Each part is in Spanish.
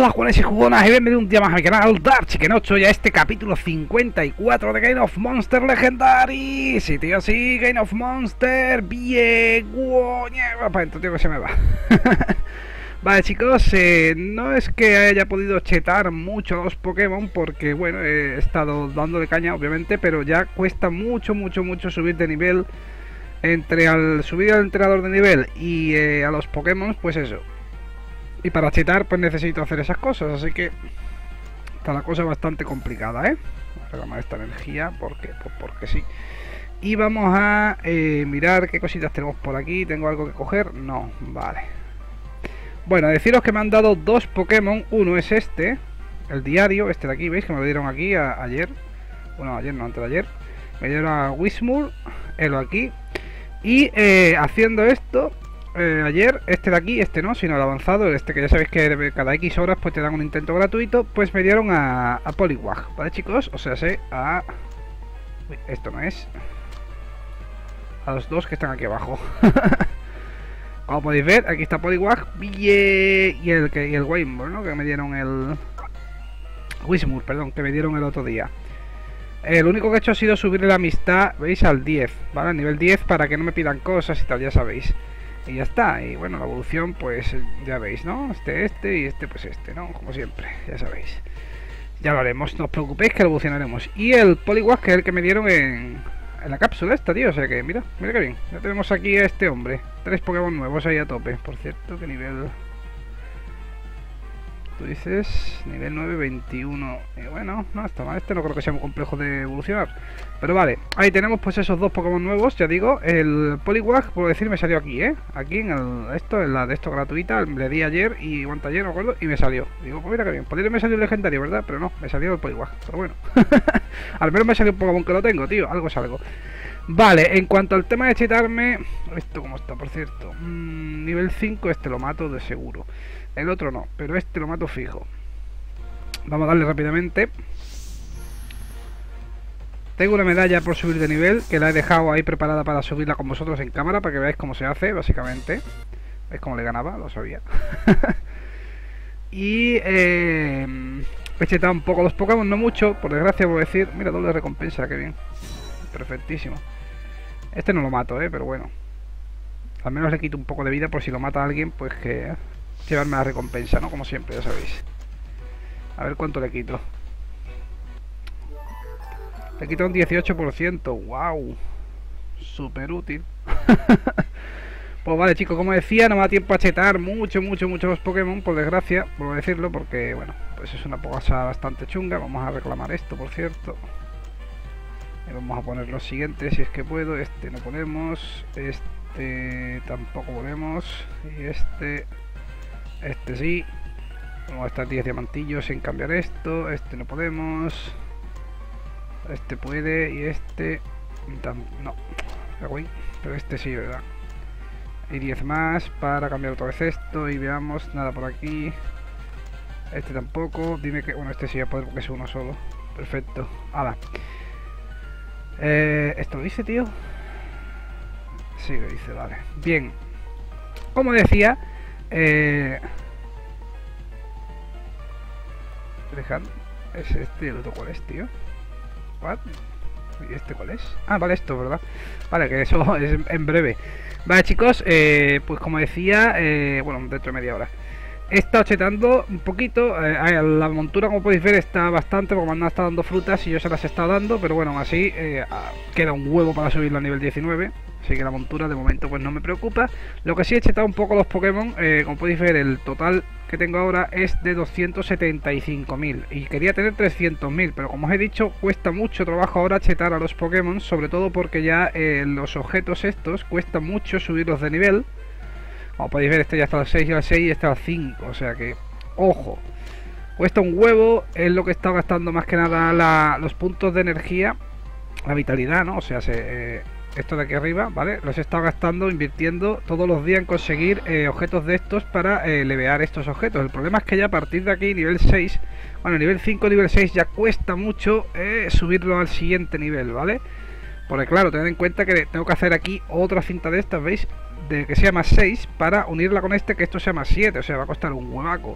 Hola jugones y jugonas y bienvenidos un día más a mi canal Dark Chicken 8 y a este capítulo 54 de Game of Monster Legendary. Sí tío, sí, Game of Monster. Bien, para adentro tío que se me va. Vale chicos, no es que haya podido chetar mucho a los Pokémon porque bueno, he estado dándole caña obviamente, pero ya cuesta mucho subir de nivel. Entre al subir al entrenador de nivel y a los Pokémon, pues eso. Y para chetar pues necesito hacer esas cosas, así que está la cosa bastante complicada, Voy a reclamar esta energía porque, pues porque sí. Y vamos a mirar qué cositas tenemos por aquí. ¿Tengo algo que coger? No, vale. Bueno, deciros que me han dado dos Pokémon. Uno es este, el diario, este de aquí, ¿veis? Que me lo dieron aquí ayer. Bueno, ayer no, antes de ayer. Me dieron a Whismur, lo aquí. Y haciendo esto... ayer, este de aquí, este no, sino el avanzado, este que ya sabéis que cada X horas pues te dan un intento gratuito, pues me dieron a Poliwag, ¿vale chicos? O sea, a... Uy, esto no es... A los dos que están aquí abajo. Como podéis ver, aquí está Poliwag y el Whismur, ¿no? Que me dieron el... Whismur, perdón, que me dieron el otro día. Lo único que he hecho ha sido subirle la amistad, ¿veis? Al 10, ¿vale? Al nivel 10 para que no me pidan cosas y tal, ya sabéis. Y ya está, y bueno, la evolución pues ya veis, ¿no? Este y este pues este, ¿no? Como siempre, ya sabéis. Ya lo haremos, no os preocupéis que lo evolucionaremos. Y el Poliwag que es el que me dieron en la cápsula esta, tío, o sea que mira, mira que bien. Ya tenemos aquí a este hombre, 3 Pokémon nuevos ahí a tope. Por cierto, ¿qué nivel? Tú dices, nivel 9, 21. Bueno, no está mal, este no creo que sea muy complejo de evolucionar. Pero vale, ahí tenemos pues esos dos Pokémon nuevos, ya digo. El Poliwag, por decir, me salió aquí, aquí en en la de esto gratuita. Le di ayer y aguanta ayer, no me acuerdo, y me salió. Digo, pues mira que bien, podría me salió el legendario, ¿verdad? Pero no, me salió el Poliwag, pero bueno. Al menos me salió un Pokémon que lo tengo, tío, algo es algo. Vale, en cuanto al tema de chetarme, esto como está, por cierto, nivel 5, este lo mato de seguro. El otro no, pero este lo mato fijo. Vamos a darle rápidamente. Tengo una medalla por subir de nivel, que la he dejado ahí preparada para subirla con vosotros en cámara, para que veáis cómo se hace, básicamente. ¿Veis cómo le ganaba? Lo sabía. Y he chetado un poco los Pokémon, no mucho, por desgracia, por decir. Mira, doble recompensa, qué bien. Perfectísimo. Este no lo mato, pero bueno. Al menos le quito un poco de vida por si lo mata a alguien, pues que... llevarme la recompensa, ¿no? Como siempre, ya sabéis. A ver cuánto le quito. Le quito un 18%. ¡Wow! Súper útil. Pues vale, chicos, como decía, no me da tiempo a chetar mucho los Pokémon, por desgracia, por decirlo, porque, bueno, pues es una cosa bastante chunga. Vamos a reclamar esto, por cierto. Y vamos a poner los siguientes, si es que puedo. Este no podemos. Este tampoco podemos. Y este sí. Vamos a estar 10 diamantillos sin cambiar esto. Este no podemos. Este puede y este no. Pero este sí, ¿verdad? Y 10 más para cambiar otra vez esto. Y veamos, nada por aquí. Este tampoco. Dime que... bueno, este sí ya puede porque es uno solo. Perfecto. Hala. ¿Esto lo dice, tío? Sí, lo dice, vale. Bien. Como decía... ¿es este el otro cuál es, tío? ¿What? ¿Y este cuál es? Ah, vale, esto, ¿verdad? Vale, que eso es en breve. Vale, chicos, pues como decía, bueno, dentro de media hora. He estado chetando un poquito, la montura como podéis ver está bastante, porque me han estado dando frutas y yo se las he estado dando, pero bueno, aún así queda un huevo para subirlo a nivel 19, así que la montura de momento pues no me preocupa. Lo que sí he chetado un poco los Pokémon, como podéis ver el total que tengo ahora es de 275.000 y quería tener 300.000, pero como os he dicho cuesta mucho trabajo ahora chetar a los Pokémon, sobre todo porque ya los objetos estos cuesta mucho subirlos de nivel. Como podéis ver, este ya está al 6 y al 6 y este al 5, o sea que, ojo, cuesta un huevo, es lo que está gastando más que nada los puntos de energía, la vitalidad, ¿no? O sea, esto de aquí arriba, ¿vale? Los he estado gastando, invirtiendo todos los días en conseguir objetos de estos para levear estos objetos. El problema es que ya a partir de aquí, nivel 6, bueno, nivel 5, nivel 6 ya cuesta mucho subirlo al siguiente nivel, ¿vale? Porque claro, tened en cuenta que tengo que hacer aquí otra cinta de estas, ¿veis? De que sea más 6 para unirla con este, que esto sea más 7, o sea, va a costar un huevaco.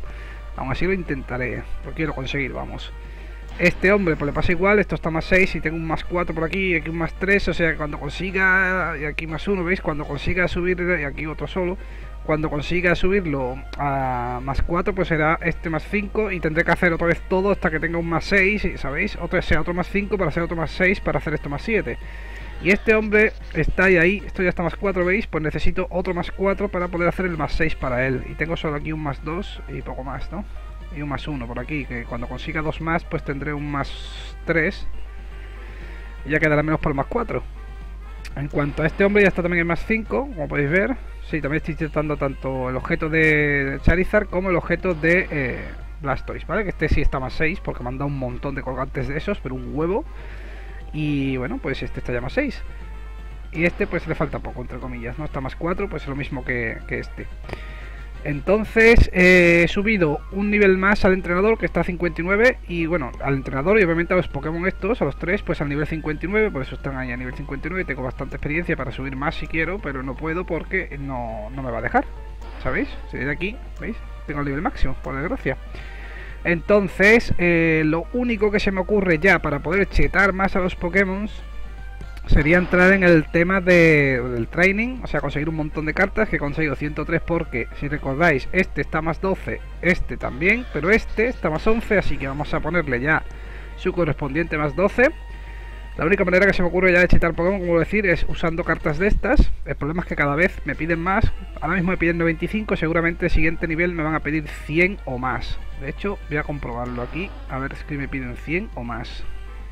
Aún así lo intentaré, lo quiero conseguir, vamos. Este hombre pues le pasa igual, esto está más 6 y tengo un más 4 por aquí y aquí un más 3, o sea que cuando consiga, y aquí más 1, ¿veis? Cuando consiga subir, y aquí otro solo, cuando consiga subirlo a más 4 pues será este más 5 y tendré que hacer otra vez todo hasta que tenga un más 6, ¿sabéis? Otro más 5 para hacer otro más 6 para hacer esto más 7. Y este hombre está ahí, esto ya está más 4, ¿veis? Pues necesito otro más 4 para poder hacer el más 6 para él. Y tengo solo aquí un más 2 y poco más, ¿no? Y un más 1 por aquí, que cuando consiga 2 más, pues tendré un más 3. Y ya quedará menos para el más 4. En cuanto a este hombre, ya está también el más 5, como podéis ver. Sí, también estoy intentando tanto el objeto de Charizard como el objeto de Blastoise, ¿vale? Que este sí está más 6, porque me han dado un montón de colgantes de esos, pero un huevo. Y bueno, pues este está ya más 6. Y este pues le falta poco, entre comillas, ¿no? Está más 4, pues es lo mismo que este. Entonces he subido un nivel más al entrenador, que está a 59. Y bueno, al entrenador y obviamente a los Pokémon estos, a los 3, pues al nivel 59. Por eso están ahí a nivel 59. Tengo bastante experiencia para subir más si quiero, pero no puedo porque no me va a dejar, ¿sabéis? Si de aquí, ¿veis? Tengo el nivel máximo, por desgracia. Entonces lo único que se me ocurre ya para poder chetar más a los Pokémon sería entrar en el tema del training, o sea, conseguir un montón de cartas, que he conseguido 103 porque, si recordáis, este está más 12, este también, pero este está más 11, así que vamos a ponerle ya su correspondiente más 12. La única manera que se me ocurre ya de chetar Pokémon, como decir, es usando cartas de estas. El problema es que cada vez me piden más. Ahora mismo me piden 95, seguramente el siguiente nivel me van a pedir 100 o más. De hecho, voy a comprobarlo aquí, a ver si me piden 100 o más.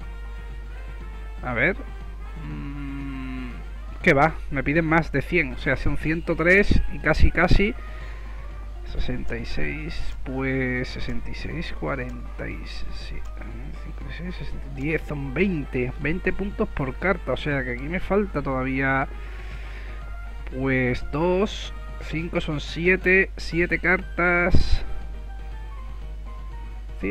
A ver... ¿qué va? Me piden más de 100, o sea, son 103 y casi 66, pues 66, 47, 56, 60, 10, son 20 puntos por carta, o sea que aquí me falta todavía, pues 2, 5 son 7 cartas. Sí,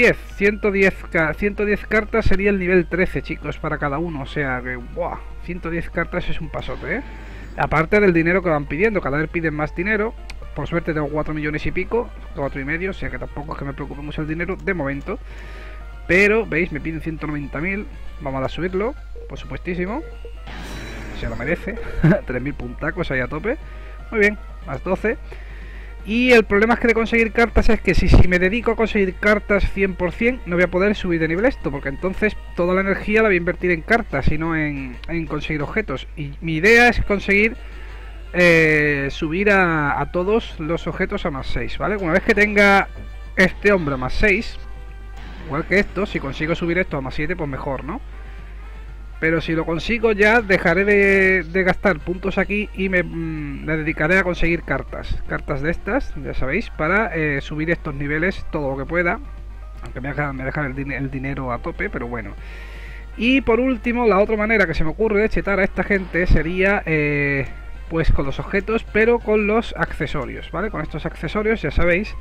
110 cartas sería el nivel 13, chicos, para cada uno. O sea que, ¡buah! 110 cartas es un pasote, ¿eh? Aparte del dinero que van pidiendo, cada vez piden más dinero. Por suerte tengo 4 millones y pico, 4 y medio, o sea que tampoco es que me preocupe mucho el dinero de momento. Pero, ¿veis? Me piden 190.000, vamos a subirlo, por supuestísimo. Se lo merece, 3.000 puntacos ahí a tope. Muy bien, más 12. Y el problema es que de conseguir cartas es que si me dedico a conseguir cartas 100%, no voy a poder subir de nivel esto, porque entonces toda la energía la voy a invertir en cartas y no en conseguir objetos. Y mi idea es conseguir subir a todos los objetos a más 6, ¿vale? Una vez que tenga este hombre a más 6, igual que esto, si consigo subir esto a más 7, pues mejor, ¿no? Pero si lo consigo ya dejaré de gastar puntos aquí y me dedicaré a conseguir cartas de estas, ya sabéis, para subir estos niveles todo lo que pueda. Aunque me dejan el dinero a tope, pero bueno. Y por último, la otra manera que se me ocurre de chetar a esta gente sería pues con los objetos, pero con los accesorios, ¿vale? Con estos accesorios ya sabéis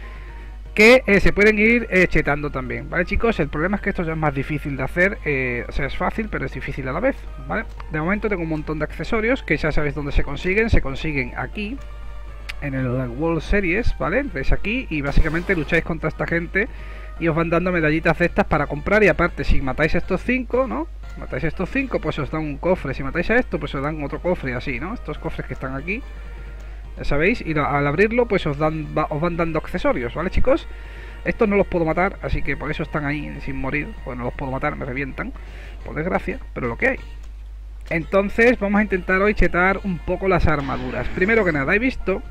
que se pueden ir chetando también, ¿vale, chicos? El problema es que esto ya es más difícil de hacer, o sea, es fácil, pero es difícil a la vez, ¿vale? De momento tengo un montón de accesorios que ya sabéis dónde se consiguen aquí, en el World Series, ¿vale? Veis aquí, y básicamente lucháis contra esta gente y os van dando medallitas de estas para comprar, y aparte, si matáis a estos 5, ¿no? Matáis a estos 5, pues os dan un cofre, si matáis a esto, pues os dan otro cofre, y así, ¿no? Estos cofres que están aquí, ya sabéis, y al abrirlo pues os van dando accesorios, ¿vale, chicos? Estos no los puedo matar, así que por eso están ahí sin morir, pues no los puedo matar, me revientan, por desgracia, pero lo que hay. Entonces vamos a intentar hoy chetar un poco las armaduras. Primero que nada, he visto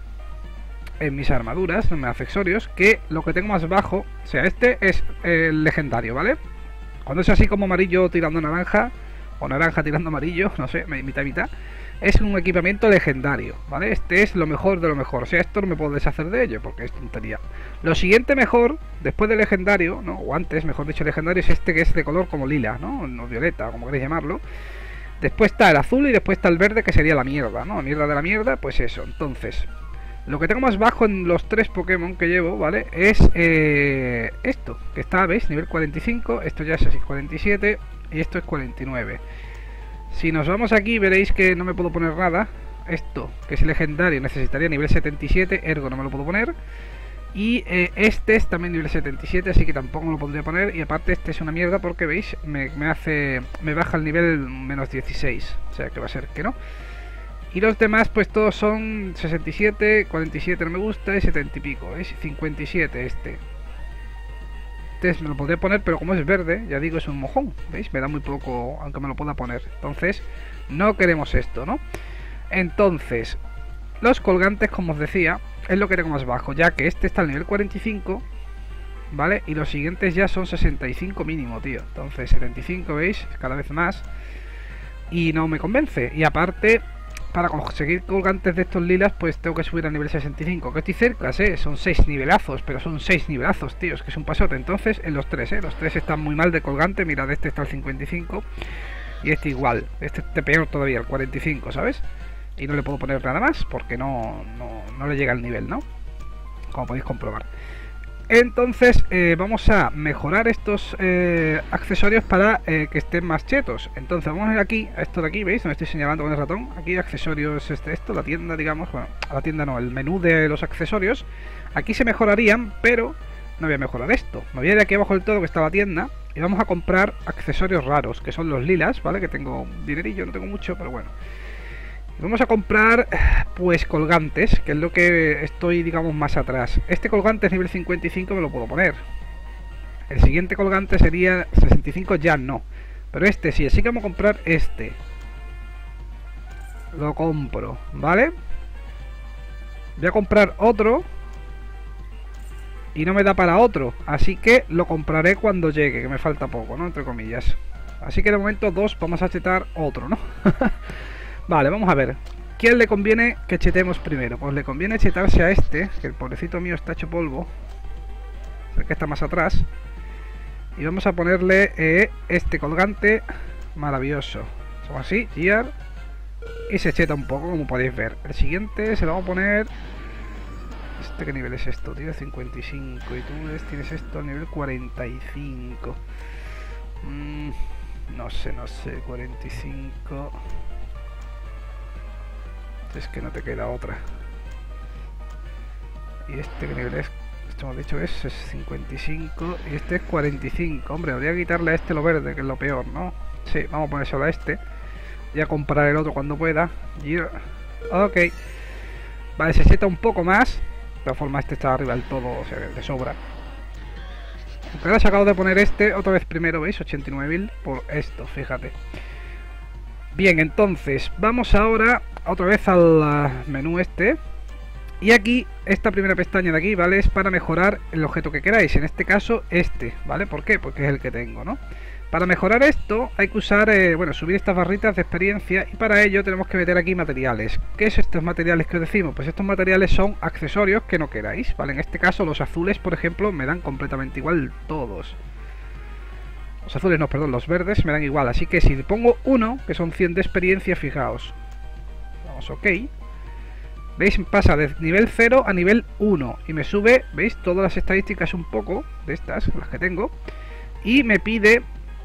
en mis armaduras, en mis accesorios, que lo que tengo más bajo, o sea, este es el legendario, ¿vale? Cuando es así como amarillo tirando naranja, o naranja tirando amarillo, no sé, mitad y mitad, es un equipamiento legendario, ¿vale? Este es lo mejor de lo mejor, o sea, esto no me puedo deshacer de ello, porque es tontería. Lo siguiente mejor, después del legendario, ¿no? O antes, mejor dicho, legendario, es este que es de color como lila, ¿no? O violeta, como queréis llamarlo. Después está el azul y después está el verde, que sería la mierda, ¿no? La mierda de la mierda, pues eso. Entonces, lo que tengo más bajo en los 3 Pokémon que llevo, ¿vale? Es esto, que está, ¿veis? Nivel 45, esto ya es así, 47 y esto es 49. Si nos vamos aquí veréis que no me puedo poner nada. Esto, que es legendario, necesitaría nivel 77, ergo no me lo puedo poner. Y este es también nivel 77, así que tampoco me lo podría poner. Y aparte este es una mierda porque, veis, me baja el nivel menos 16. O sea que va a ser que no. Y los demás pues todos son 67, 47 no me gusta y 70 y pico. ¿Veis? 57 este. Este me lo podría poner, pero como es verde, ya digo, es un mojón. ¿Veis? Me da muy poco, aunque me lo pueda poner. Entonces, no queremos esto, ¿no? Entonces, los colgantes, como os decía, es lo que tengo más bajo, ya que este está al nivel 45, ¿vale? Y los siguientes ya son 65 mínimo, tío. Entonces 75, ¿veis? Cada vez más. Y no me convence. Y aparte, para conseguir colgantes de estos lilas, pues tengo que subir a nivel 65. Que estoy cerca, son 6 nivelazos, pero son 6 nivelazos, tío. Es que es un pasote. Entonces, en los 3, los 3 están muy mal de colgante. Mirad, este está al 55 y este igual. Este peor todavía, el 45, ¿sabes? Y no le puedo poner nada más porque no le llega al nivel, ¿no? Como podéis comprobar. Entonces vamos a mejorar estos accesorios para que estén más chetos. Entonces vamos a ir aquí, a esto de aquí, ¿veis? Donde estoy señalando con el ratón. Aquí accesorios, esto, la tienda, digamos. Bueno, la tienda no, el menú de los accesorios. Aquí se mejorarían, pero no voy a mejorar esto. Me voy a ir aquí abajo del todo que está la tienda. Y vamos a comprar accesorios raros, que son los lilas, ¿vale? Que tengo dinerillo, no tengo mucho, pero bueno. Vamos a comprar, pues, colgantes, que es lo que estoy, digamos, más atrás. Este colgante es nivel 55, me lo puedo poner. El siguiente colgante sería 65, ya no. Pero este sí, así que vamos a comprar este. Lo compro, ¿vale? Voy a comprar otro. Y no me da para otro. Así que lo compraré cuando llegue, que me falta poco, ¿no? Entre comillas. Así que de momento dos, vamos a chetar otro, ¿no? Vale, vamos a ver. ¿Quién le conviene que chetemos primero? Pues le conviene chetarse a este, que el pobrecito mío está hecho polvo. Es el que está más atrás. Y vamos a ponerle este colgante maravilloso. Somos así, Gear. Y se cheta un poco, como podéis ver. El siguiente se lo vamos a poner... ¿Este qué nivel es esto, tío? 55. Y tú tienes esto al nivel 45. No sé, 45... Es que no te queda otra. Y este que nivel es, esto hemos dicho es 55 y este es 45. Hombre, habría que quitarle a este lo verde, que es lo peor, ¿no? Sí, vamos a poner solo a este. Ya comprar el otro cuando pueda. Ok. Vale, se seta un poco más. De todas formas, este está arriba del todo, o sea, de sobra. Aunque ahora he acabado de poner este otra vez primero, ¿veis? 89.000 por esto, fíjate. Bien, entonces, vamos ahora otra vez al menú este. Y aquí, esta primera pestaña de aquí, ¿vale? Es para mejorar el objeto que queráis. En este caso, este, ¿vale? ¿Por qué? Porque es el que tengo, ¿no? Para mejorar esto, hay que usar, bueno, subir estas barritas de experiencia. Y para ello tenemos que meter aquí materiales. ¿Qué es estos materiales que os decimos? Pues estos materiales son accesorios que no queráis, ¿vale? En este caso, los azules, por ejemplo, me dan completamente igual todos. Los azules no, perdón, los verdes me dan igual. Así que si pongo uno, que son 100 de experiencia, fijaos. Vamos, ok. ¿Veis? Pasa de nivel 0 a nivel 1. Y me sube, ¿veis? Todas las estadísticas un poco de estas, las que tengo. Y me pide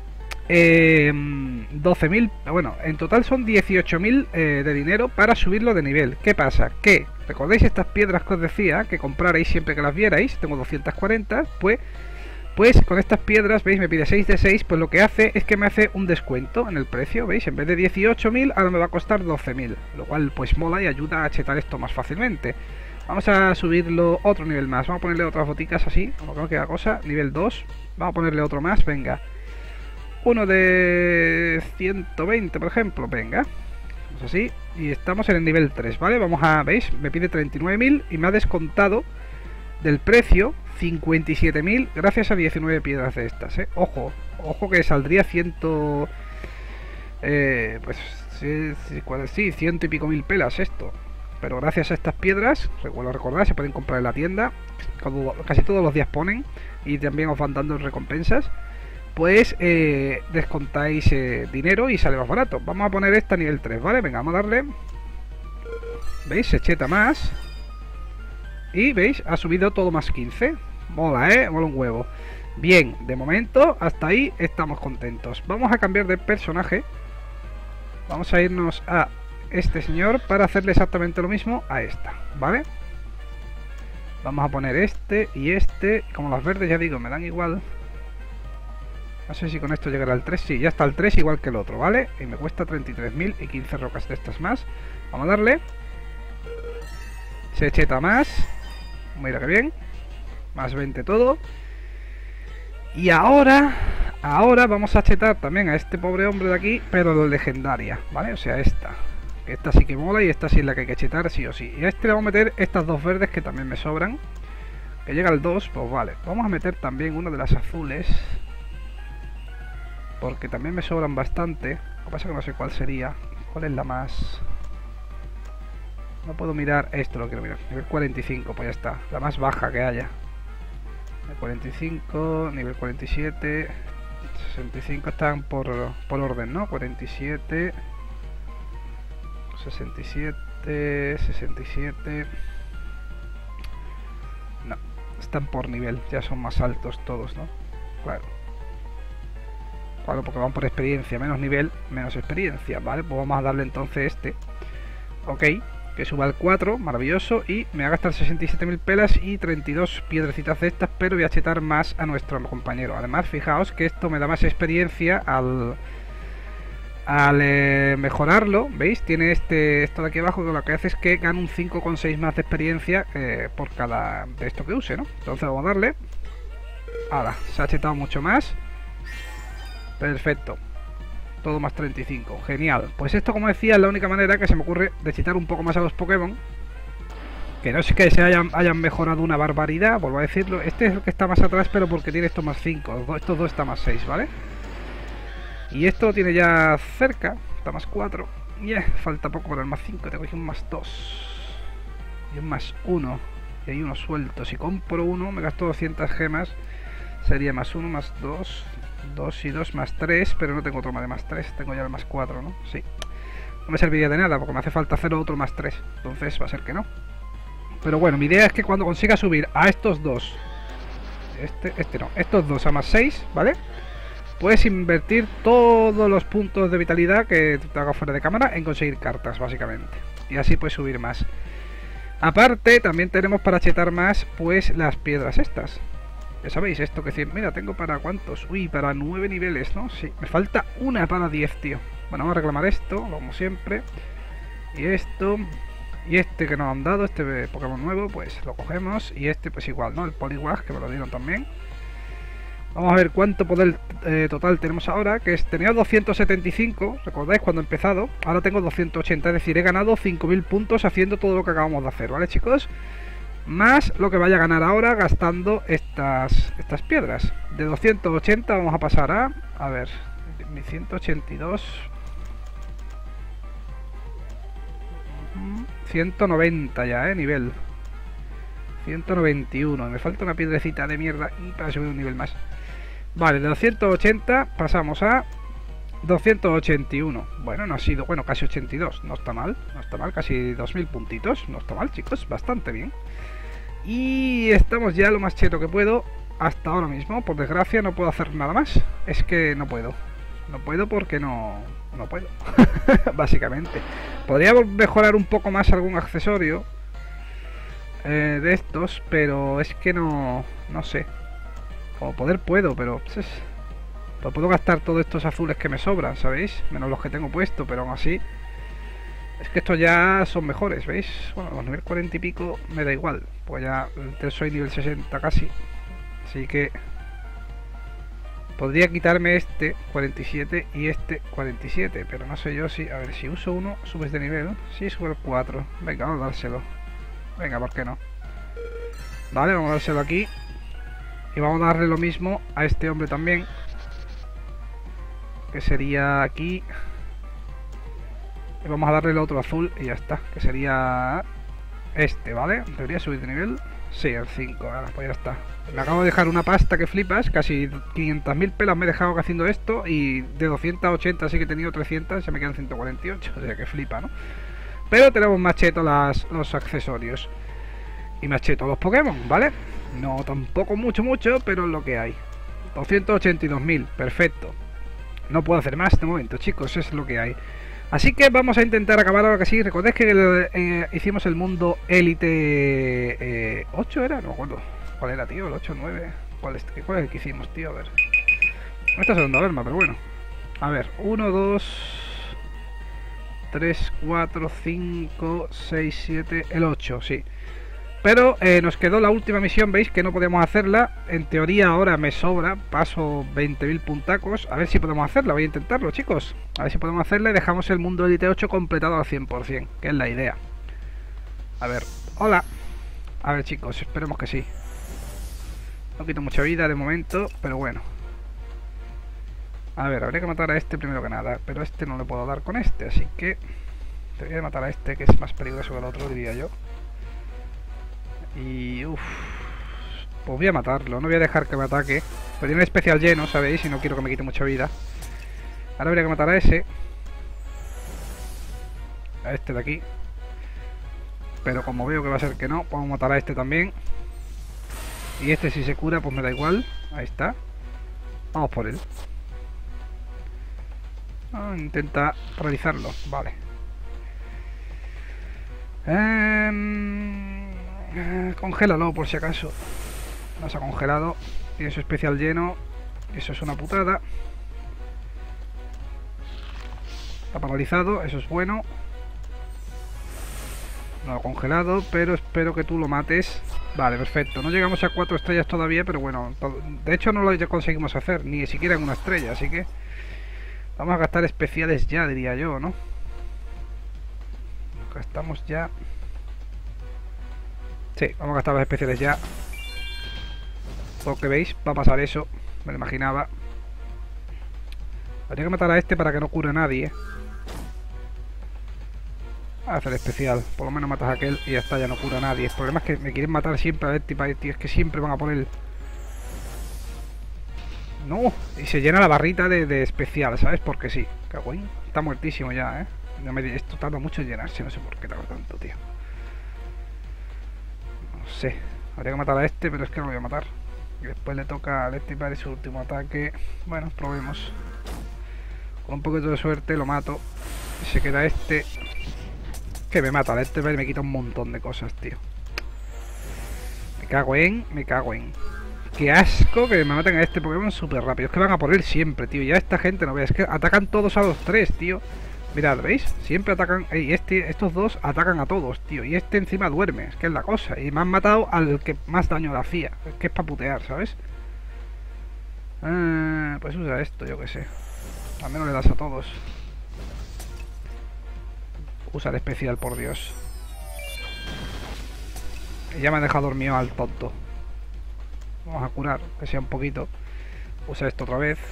12.000. Bueno, en total son 18.000 de dinero para subirlo de nivel. ¿Qué pasa? Que, ¿recordáis estas piedras que os decía? Que comprarais siempre que las vierais. Tengo 240, pues con estas piedras, ¿veis? Me pide 6 de 6, pues lo que hace es que me hace un descuento en el precio, ¿veis? En vez de 18.000, ahora me va a costar 12.000, lo cual pues mola y ayuda a chetar esto más fácilmente. Vamos a subirlo otro nivel más, vamos a ponerle otras boticas así, como que no queda cosa, nivel 2, vamos a ponerle otro más, venga. Uno de 120, por ejemplo, venga. Vamos así, y estamos en el nivel 3, ¿vale? Vamos a, ¿veis? Me pide 39.000 y me ha descontado del precio 57.000 gracias a 19 piedras de estas, ¿eh? Ojo, ojo que saldría 100... pues sí, 100 y pico mil pelas esto. Pero gracias a estas piedras, recuerdo recordar, se pueden comprar en la tienda. Casi todos los días ponen. Y también os van dando recompensas. Pues descontáis dinero y sale más barato. Vamos a poner esta a nivel 3, ¿vale? Venga, vamos a darle. ¿Veis? Se cheta más. Y veis, ha subido todo más 15. Mola, mola un huevo. Bien, de momento hasta ahí estamos contentos. Vamos a cambiar de personaje. Vamos a irnos a este señor para hacerle exactamente lo mismo a esta, ¿vale? Vamos a poner este y este. Como los verdes ya digo, me dan igual. No sé si con esto llegará al 3. Sí, ya está el 3 igual que el otro, ¿vale? Y me cuesta 33.000 y 15 rocas de estas más. Vamos a darle. Se cheta más. Mira que bien. Más 20 todo. Y ahora vamos a chetar también a este pobre hombre de aquí, pero la legendaria, ¿vale? O sea, esta. Esta sí que mola y esta sí es la que hay que chetar sí o sí. Y a este le vamos a meter estas dos verdes que también me sobran. Que llega al 2, pues vale. Vamos a meter también una de las azules. Porque también me sobran bastante. Lo que pasa es que no sé cuál sería. ¿Cuál es la más...? No puedo mirar. Esto lo quiero mirar. Nivel 45, pues ya está. La más baja que haya. Nivel 45, nivel 47... 65 están por orden, ¿no? 47... 67... 67... No. Están por nivel. Ya son más altos todos, ¿no? Claro. Claro, porque van por experiencia, menos nivel, menos experiencia, ¿vale? Pues vamos a darle entonces este. Ok, que suba al 4, maravilloso. Y me va a gastar 67.000 pelas y 32 piedrecitas de estas, pero voy a chetar más a nuestro compañero. Además, fijaos que esto me da más experiencia al mejorarlo, ¿veis? Tiene esto de aquí abajo que lo que hace es que gana un 5,6 más de experiencia por cada de esto que use, ¿no? Entonces vamos a darle. Ahora, se ha chetado mucho más. Perfecto. Todo más 35. Genial. Pues esto, como decía, es la única manera que se me ocurre de chetar un poco más a los Pokémon. Que no es que se hayan mejorado una barbaridad, vuelvo a decirlo. Este es el que está más atrás, pero porque tiene esto más 5. Estos dos están más 6, ¿vale? Y esto lo tiene ya cerca. Está más 4. Falta poco para el más 5. Tengo aquí un más 2. Y un más 1. Y hay uno suelto. Si compro uno, me gasto 200 gemas. Sería más 1, más 2. 2 y 2 más 3, pero no tengo otro más de más 3. Tengo ya el más 4, ¿no? Sí. No me serviría de nada porque me hace falta hacer otro más 3. Entonces va a ser que no. Pero bueno, mi idea es que cuando consiga subir a estos dos, estos dos a más 6, ¿vale? Puedes invertir todos los puntos de vitalidad que te haga fuera de cámara en conseguir cartas, básicamente. Y así puedes subir más. Aparte, también tenemos para chetar más, pues, las piedras estas. Ya sabéis, esto que decir, mira, tengo para ¿cuántos? Uy, para 9 niveles, ¿no? Sí, me falta una para 10, tío. Bueno, vamos a reclamar esto, como siempre. Y esto. Y este que nos han dado, este Pokémon nuevo, pues lo cogemos. Y este, pues igual, ¿no? El Poliwag, que me lo dieron también. Vamos a ver cuánto poder total tenemos ahora, que tenía 275, ¿recordáis cuando he empezado? Ahora tengo 280, es decir, he ganado 5.000 puntos haciendo todo lo que acabamos de hacer, ¿vale, chicos? Más lo que vaya a ganar ahora gastando estas piedras. De 280 vamos a pasar a ver, 182, 190 ya, nivel 191. Me falta una piedrecita de mierda y para subir un nivel más. Vale, de 280 pasamos a 281. Bueno, no ha sido, bueno, casi 82. No está mal, no está mal, casi 2.000 puntitos. No está mal, chicos, bastante bien. Y estamos ya lo más cheto que puedo hasta ahora mismo. Por desgracia no puedo hacer nada más. Es que no puedo. No puedo porque no puedo. Básicamente. Podría mejorar un poco más algún accesorio de estos, pero es que no sé. Como poder puedo, pero pues puedo gastar todos estos azules que me sobran, ¿sabéis? Menos los que tengo puesto, pero aún así es que estos ya son mejores, ¿veis? Bueno, los nivel 40 y pico me da igual, pues ya soy nivel 60 casi. Así que podría quitarme este 47 y este 47, pero no sé yo si... A ver, si uso uno, subes de nivel. Sí, sube el 4. Venga, vamos a dárselo. Venga, ¿por qué no? Vale, vamos a dárselo aquí. Y vamos a darle lo mismo a este hombre también. Que sería aquí. Y vamos a darle el otro azul y ya está. Que sería este, ¿vale? Debería subir de nivel. Sí, el 5. Ahora, pues ya está. Me acabo de dejar una pasta que flipas. Casi 500.000 pelas me he dejado haciendo esto. Y de 280 sí que he tenido 300. Ya me quedan 148. O sea que flipa, ¿no? Pero tenemos más cheto los accesorios. Y más cheto los Pokémon, ¿vale? No tampoco mucho, pero es lo que hay. 282.000, perfecto. No puedo hacer más de momento, chicos, es lo que hay. Así que vamos a intentar acabar ahora que sí. Recordad que hicimos el mundo élite 8 era, no me acuerdo. ¿Cuál era, tío? ¿El 8 9? ¿Cuál es el que hicimos, tío? A ver. No está sonando alarma, pero bueno. A ver, 1, 2, 3, 4, 5, 6, 7, el 8, sí. Pero nos quedó la última misión, veis que no podemos hacerla. En teoría ahora me sobra, paso 20.000 puntacos. A ver si podemos hacerla, voy a intentarlo, chicos. A ver si podemos hacerla y dejamos el mundo Elite 8 completado al 100%, que es la idea. A ver, hola. A ver, chicos, esperemos que sí. No quito mucha vida de momento, pero bueno. A ver, habría que matar a este primero que nada, pero este no le puedo dar con este, así que debería matar a este, que es más peligroso que el otro, diría yo. Y uff, pues voy a matarlo, no voy a dejar que me ataque. Pero tiene el especial lleno, ¿sabéis? Y no quiero que me quite mucha vida. Ahora habría que matar a ese. A este de aquí. Pero como veo que va a ser que no, podemos matar a este también. Y este si se cura, pues me da igual. Ahí está. Vamos por él. Intenta paralizarlo, vale. Congélalo por si acaso. No se ha congelado. Tiene su especial lleno. Eso es una putada. Está paralizado, eso es bueno. No lo ha congelado, pero espero que tú lo mates. Vale, perfecto. No llegamos a 4 estrellas todavía, pero bueno. De hecho no lo conseguimos hacer, ni siquiera en una estrella, así que vamos a gastar especiales ya, diría yo, ¿no? Gastamos ya. Sí, vamos a gastar los especiales ya. Porque veis, va a pasar eso. Me lo imaginaba. Habría que matar a este para que no cure a nadie. Voy a hacer especial. Por lo menos matas a aquel y ya está, ya no cura a nadie. El problema es que me quieren matar siempre a ver, tío. Es que siempre van a por él. No, y se llena la barrita de especial, ¿sabes? Porque sí. Cagüín. Está muertísimo ya, ¿eh? Esto tarda mucho en llenarse, no sé por qué tarda tanto, tío. No sé. Habría que matar a este, pero es que no lo voy a matar. Y después le toca al este para su último ataque. Bueno, probemos. Con un poquito de suerte lo mato. Y se queda este. Que me mata, este me quita un montón de cosas, tío. Me cago en. Qué asco que me maten a este Pokémon súper rápido. Es que van a por él siempre, tío. Ya esta gente no ve. Es que atacan todos a los tres, tío. Mirad, ¿veis? Siempre atacan. Y estos dos atacan a todos, tío. Y este encima duerme. Es que es la cosa. Y me han matado al que más daño le hacía. Es que es para putear, ¿sabes? Pues usa esto, yo que sé. Al menos le das a todos. Usa el especial, por Dios. Y ya me ha dejado dormido al tonto. Vamos a curar, que sea un poquito. Usa esto otra vez.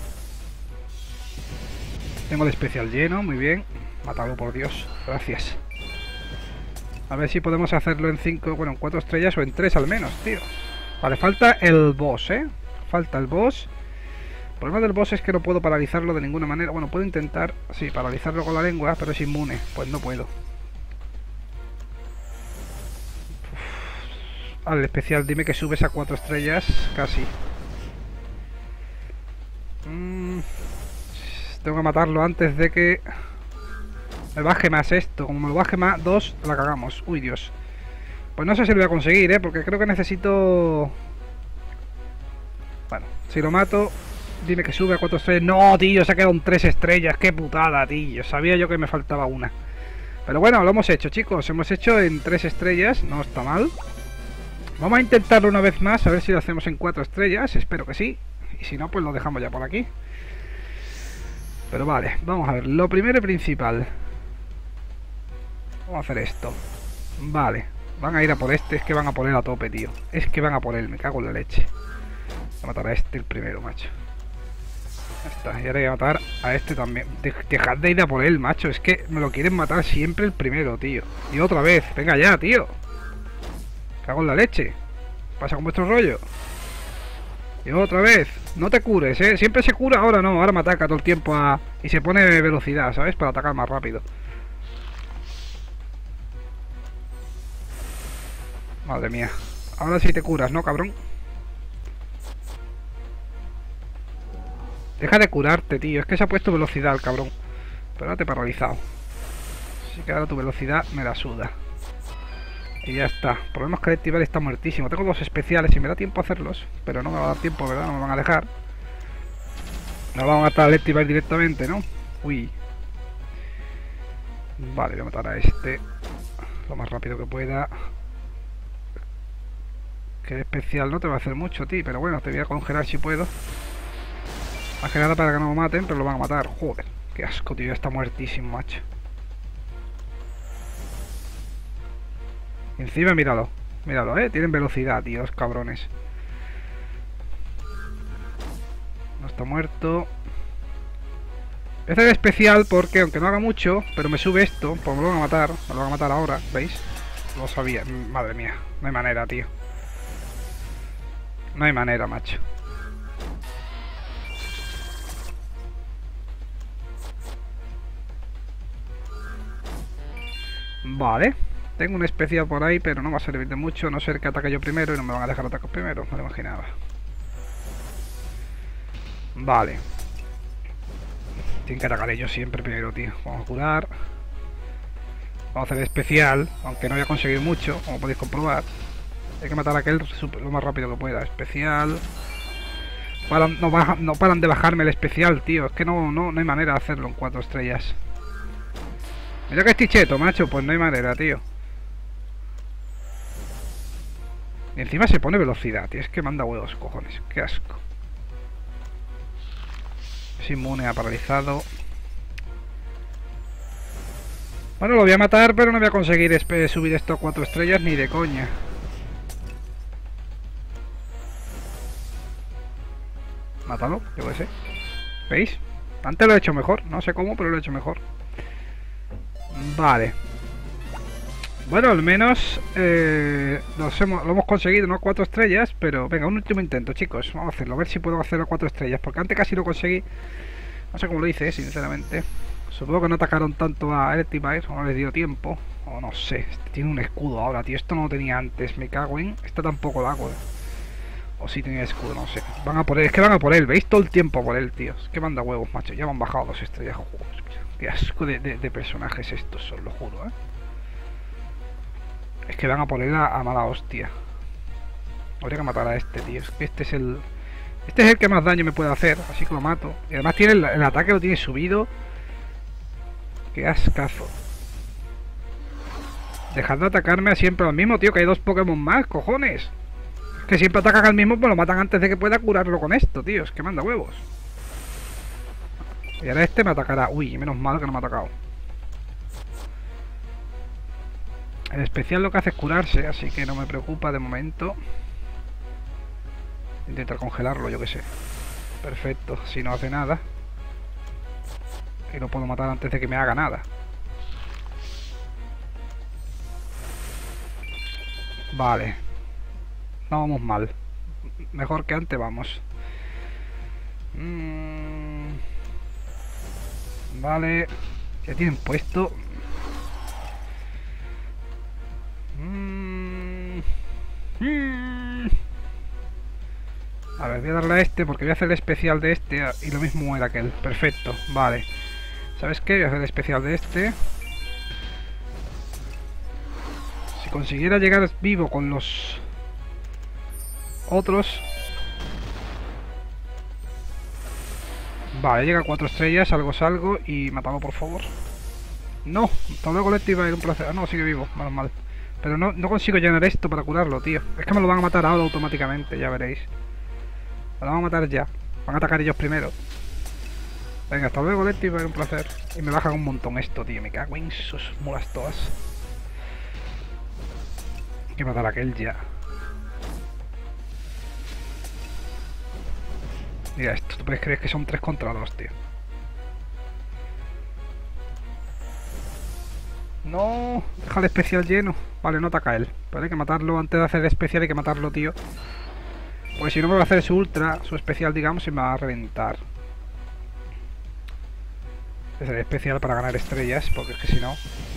Tengo el especial lleno, muy bien. Matado, por Dios, gracias. A ver si podemos hacerlo en 5, bueno, en 4 estrellas o en 3 al menos, tío. Vale, falta el boss, Falta el boss. El problema del boss es que no puedo paralizarlo de ninguna manera. Bueno, puedo intentar, sí, paralizarlo con la lengua, pero es inmune. Pues no puedo. Al especial, dime que subes a 4 estrellas. Casi. Tengo que matarlo antes de que me baje más esto. Como me lo baje más 2, la cagamos. Uy, Dios. Pues no sé si lo voy a conseguir, porque creo que necesito... Bueno, si lo mato, dime que sube a 4 estrellas. No, tío, se ha quedado en 3 estrellas. Qué putada, tío. Sabía yo que me faltaba una. Pero bueno, lo hemos hecho, chicos. Hemos hecho en 3 estrellas. No está mal. Vamos a intentarlo una vez más. A ver si lo hacemos en 4 estrellas. Espero que sí. Y si no, pues lo dejamos ya por aquí. Pero vale, vamos a ver. Lo primero y principal. Vamos a hacer esto. Vale. Van a ir a por este. Es que van a por él a tope, tío. Es que van a por él. Me cago en la leche. Voy a matar a este el primero, macho. Ya está. Y ahora voy a matar a este también. Dejad de ir a por él, macho. Es que me lo quieren matar siempre el primero, tío. Y otra vez. Venga ya, tío. Cago en la leche. ¿Qué pasa con vuestro rollo? Y otra vez. No te cures, Siempre se cura, ahora no. Ahora me ataca todo el tiempo y se pone velocidad, ¿sabes? Para atacar más rápido. Madre mía. Ahora sí te curas, ¿no, cabrón? Deja de curarte, tío. Es que se ha puesto velocidad el cabrón. Pero ahora te he paralizado. Así que ahora tu velocidad me la suda. Y ya está. El problema es que Electivire está muertísimo. Tengo dos especiales y me da tiempo a hacerlos. Pero no me va a dar tiempo, ¿verdad? No me van a dejar. No vamos a matar a Electivire directamente, ¿no? Uy. Vale, voy a matar a este lo más rápido que pueda. Que el especial no te va a hacer mucho, tío. Pero bueno, te voy a congelar si puedo. Más que nada para que no me maten, pero lo van a matar. Joder, qué asco, tío. Ya está muertísimo, macho. Y encima, míralo. Míralo, tienen velocidad, tío, los cabrones. No está muerto. Voy a hacer especial porque, aunque no haga mucho, pero me sube esto, pues me lo van a matar. Me lo van a matar ahora, ¿veis? Lo sabía. Madre mía, no hay manera, tío. No hay manera, macho. Vale. Tengo un especial por ahí, pero no va a servir de mucho, a no ser que ataque yo primero y no me van a dejar atacar primero, me lo imaginaba. Vale. Tienen que atacar ellos siempre primero, tío. Vamos a curar. Vamos a hacer especial, aunque no voy a conseguir mucho, como podéis comprobar. Hay que matar a aquel lo más rápido que pueda. Especial. No paran de bajarme el especial, tío. Es que no hay manera de hacerlo en 4 estrellas. Mira que estoy cheto, macho. Pues no hay manera, tío. Y encima se pone velocidad, tío. Es que manda huevos, cojones. Qué asco. Es inmune a paralizado. Bueno, lo voy a matar, pero no voy a conseguir subir esto a 4 estrellas ni de coña. Mátalo, yo qué sé. ¿Veis? Antes lo he hecho mejor. No sé cómo, pero lo he hecho mejor. Vale. Bueno, al menos lo hemos conseguido, no 4 estrellas, pero venga, un último intento, chicos. Vamos a hacerlo, a ver si puedo hacerlo a 4 estrellas, porque antes casi lo conseguí. No sé cómo lo hice, sinceramente. Supongo que no atacaron tanto a Electivire, o no les dio tiempo, o no sé. Este tiene un escudo ahora, tío. Esto no lo tenía antes, me cago en. Este tampoco lo hago. O sí tenía escudo, no sé. Van a por él, es que van a por él, veis todo el tiempo por él, tío. Es que manda huevos, macho. Ya me han bajado 2 estrellas, joder. Qué asco de personajes estos son, lo juro, Es que van a poner a mala hostia. Habría que matar a este, tío. Es que este es el que más daño me puede hacer. Así que lo mato. Y además tiene el ataque, lo tiene subido. Qué ascazo. Dejad de atacarme siempre al mismo, tío. Que hay 2 Pokémon más, cojones. Es que siempre atacan al mismo, pero lo matan antes de que pueda curarlo con esto, tío. Es que manda huevos. Y ahora este me atacará. Uy, menos mal que no me ha atacado. El especial lo que hace es curarse, así que no me preocupa de momento. Intentar congelarlo, yo que sé. Perfecto, si no hace nada. Y lo puedo matar antes de que me haga nada. Vale. No vamos mal. Mejor que antes vamos. Vale. Ya tienen puesto. A ver, voy a darle a este porque voy a hacer el especial de este y lo mismo era aquel. Perfecto, vale. ¿Sabes qué? Voy a hacer el especial de este. Si consiguiera llegar vivo con los otros. Vale, llega a 4 estrellas, salgo y matado por favor. No, hasta luego Electivire, un placer. Ah, no, sigue vivo, menos mal. Pero no consigo llenar esto para curarlo, tío. Es que me lo van a matar ahora automáticamente, ya veréis. Me lo van a matar ya. Van a atacar ellos primero. Venga, hasta luego Electivire, un placer. Y me bajan un montón esto, tío. Me cago en sus mulas todas. Hay que matar a aquel ya. Mira esto, ¿tú puedes creer que son 3 contra 2, tío? No, deja el especial lleno. Vale, no ataca él. Pero hay que matarlo antes de hacer el especial, hay que matarlo, tío. Porque si no me va a hacer su ultra, su especial, digamos, y me va a reventar. Es el especial para ganar estrellas, porque es que si no...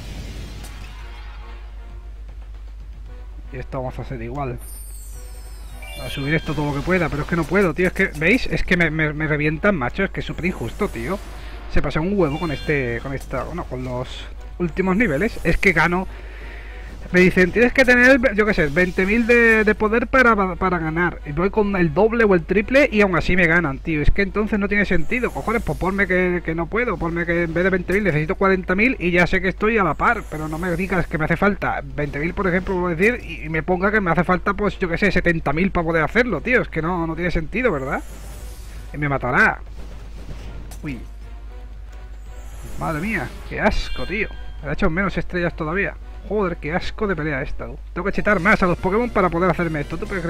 Y esto vamos a hacer igual. A subir esto todo lo que pueda, pero es que no puedo, tío. Es que, ¿veis? Es que me revientan, macho. Es que es súper injusto, tío. se pasa un huevo con bueno, con los últimos niveles. Es que gano. Me dicen, tienes que tener, yo qué sé, 20.000 de poder para ganar. Y voy con el doble o el triple y aún así me ganan, tío. Es que entonces no tiene sentido. Cojones, pues ponme que no puedo. Ponme que en vez de 20.000 necesito 40.000 y ya sé que estoy a la par. Pero no me digas que me hace falta 20.000, por ejemplo, voy a decir, y me ponga que me hace falta, pues yo qué sé, 70.000 para poder hacerlo, tío. Es que no tiene sentido, ¿verdad? Y me matará. Uy. Madre mía, qué asco, tío. Me ha hecho menos estrellas todavía. Joder, qué asco de pelea esta, tú. Tengo que chetar más a los Pokémon para poder hacerme esto. ¿Tú crees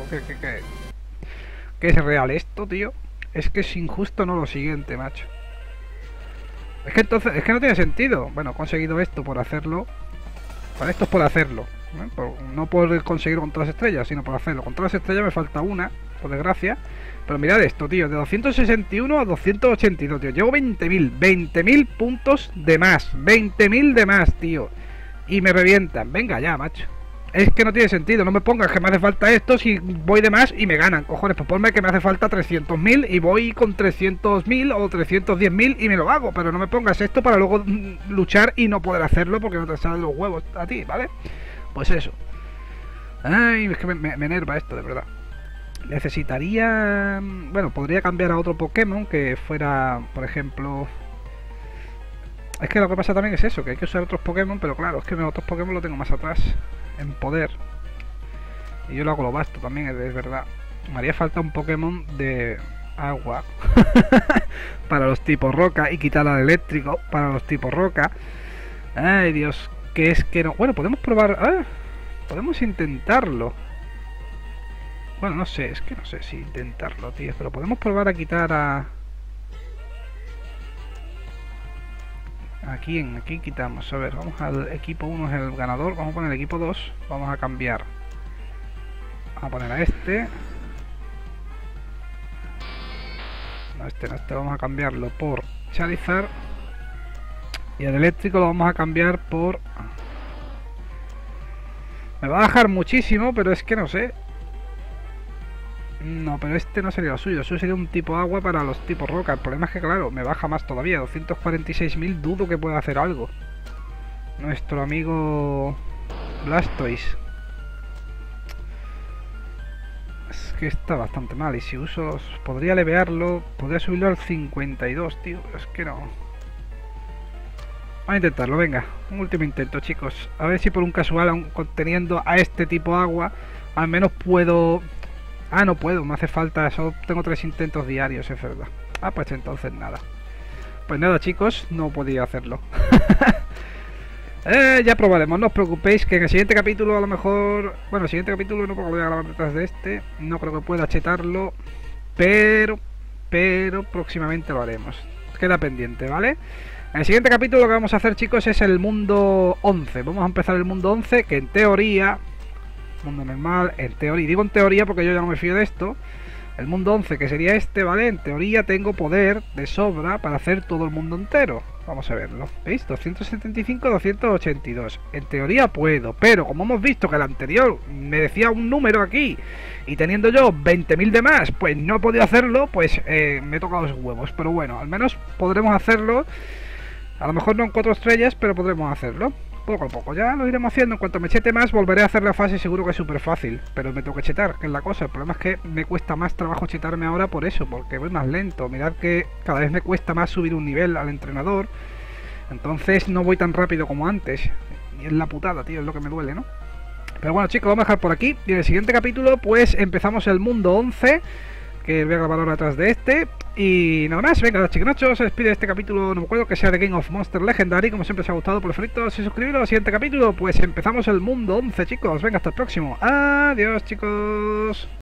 que es real esto, tío? Es que es injusto, no lo siguiente, macho. Es que entonces, es que no tiene sentido. Bueno, he conseguido esto por hacerlo. Para esto es por hacerlo, ¿no? No por conseguirlo con todas las estrellas, sino por hacerlo. Con todas las estrellas me falta una, por desgracia. Pero mirad esto, tío, de 261 a 282, tío. Llevo 20.000 puntos de más. 20.000 de más, tío. Y me revientan. Venga ya, macho. Es que no tiene sentido. No me pongas que me hace falta esto si voy de más y me ganan. Cojones, pues ponme que me hace falta 300.000 y voy con 300.000 o 310.000 y me lo hago. Pero no me pongas esto para luego luchar y no poder hacerlo porque no te salen los huevos a ti, ¿vale? Pues eso. Ay, es que me enerva esto, de verdad. Necesitaría... Bueno, podría cambiar a otro Pokémon que fuera, por ejemplo... Es que lo que pasa también es eso, que hay que usar otros Pokémon, pero claro, es que los otros Pokémon lo tengo más atrás, en poder. Y yo lo hago lo basto también, es verdad. Me haría falta un Pokémon de agua para los tipos roca y quitar al eléctrico para los tipos roca. Ay, Dios, que es que no... Bueno, podemos probar... podemos intentarlo. Bueno, no sé, es que no sé si intentarlo, tío, pero podemos probar a quitar a... ¿A quién? ¿A quién quitamos? A ver, vamos al equipo 1, es el ganador. Vamos a poner el equipo 2. Vamos a cambiar. Vamos a poner a este. No, este no, este vamos a cambiarlo por Charizard. Y el eléctrico lo vamos a cambiar por... Me va a bajar muchísimo, pero es que no sé. No, pero este no sería lo suyo. Eso sería un tipo agua para los tipos roca. El problema es que, claro, me baja más todavía. 246.000, dudo que pueda hacer algo. Nuestro amigo Blastoise. Es que está bastante mal. Y si uso... Podría levearlo. Podría subirlo al 52, tío. Es que no. Vamos a intentarlo, venga. Un último intento, chicos. A ver si por un casual, aun conteniendo a este tipo agua, al menos puedo... Ah, no puedo, me hace falta, solo tengo 3 intentos diarios, es verdad. Ah, pues entonces nada. Pues nada, chicos, no podía hacerlo. Ya probaremos, no os preocupéis, que en el siguiente capítulo a lo mejor... Bueno, el siguiente capítulo no, porque lo voy a grabar detrás de este. No creo que pueda chetarlo, pero próximamente lo haremos. Queda pendiente, ¿vale? En el siguiente capítulo lo que vamos a hacer, chicos, es el mundo 11. Vamos a empezar el mundo 11, que en teoría... Mundo normal, en teoría, digo en teoría porque yo ya no me fío de esto. El mundo 11, que sería este, ¿vale? En teoría tengo poder de sobra para hacer todo el mundo entero. Vamos a verlo, ¿veis? 275, 282. En teoría puedo, pero como hemos visto que el anterior me decía un número aquí, y teniendo yo 20.000 de más, pues no he podido hacerlo, pues me he tocado los huevos. Pero bueno, al menos podremos hacerlo. A lo mejor no en 4 estrellas, pero podremos hacerlo. Poco a poco, ya lo iremos haciendo. En cuanto me chete más, volveré a hacer la fase. Seguro que es súper fácil, pero me tengo que chetar, que es la cosa. El problema es que me cuesta más trabajo chetarme ahora por eso, porque voy más lento. Mirad que cada vez me cuesta más subir un nivel al entrenador. Entonces no voy tan rápido como antes. Y es la putada, tío, es lo que me duele, ¿no? Pero bueno, chicos, vamos a dejar por aquí. Y en el siguiente capítulo, pues empezamos el mundo 11, que voy a grabar ahora atrás de este. Y nada más, venga, chiquinachos, se despide este capítulo. No me acuerdo que sea de Game of Monster Legendary. Como siempre, os ha gustado, por favor, si suscribiros al siguiente capítulo. Pues empezamos el mundo 11, chicos. Venga, hasta el próximo. Adiós, chicos.